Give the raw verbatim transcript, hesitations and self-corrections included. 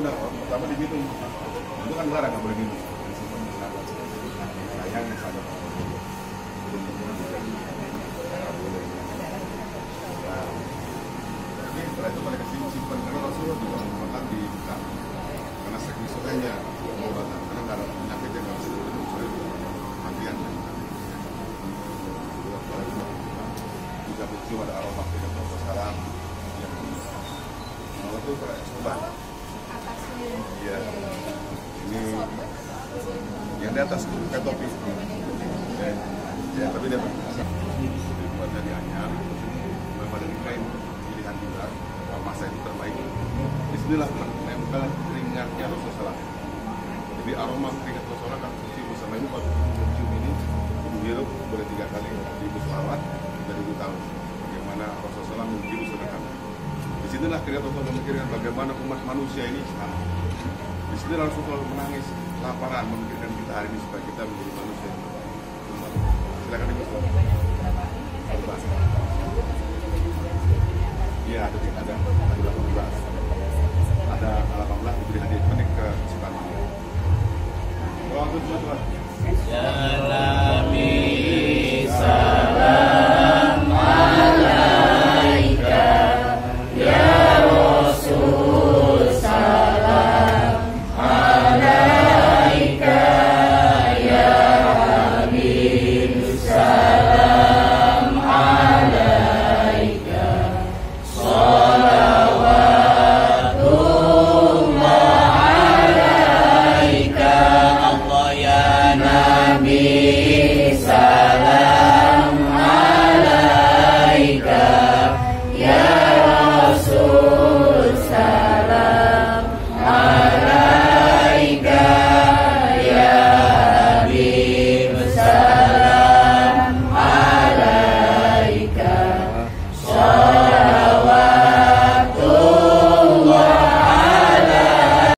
benar, orang pertama diminum. Itu kan larang nggak boleh minum. Sayang misalnya. Tapi setelah itu mereka simpan karena Rasulullah juga makan di buka. Karena saking sukanya pengobatan, karena nggak ada penyakit yang nggak bisa diminum, soalnya matian. Jika cuma ada aroma dengan proses salam, yang kalau itu kayak sobat. Iya. Ini yang di atas itu kayak topi. Ya, ya tapi dia dibuat dari anyar, memang dari kain pilihan juga. Masa itu terbaik. Bismillah menempel keringatnya Rasulullah. Jadi aroma keringat Rasulullah kan suci bersama ini waktu mencium ini menghirup boleh tiga kali di musyawarah dari ribu tahun. Bagaimana Rasulullah menghirup sedekah. Disinilah keringat Rasulullah memikirkan bagaimana umat manusia ini sekarang. Disinilah Rasulullah menangis laparan memikirkan kita hari ini supaya kita menjadi manusia. Silakan Ibu. Iya, ada ada ada delapan belas. Ada delapan belas diberi hadiah unik ke Sukani. Kalau aku cuma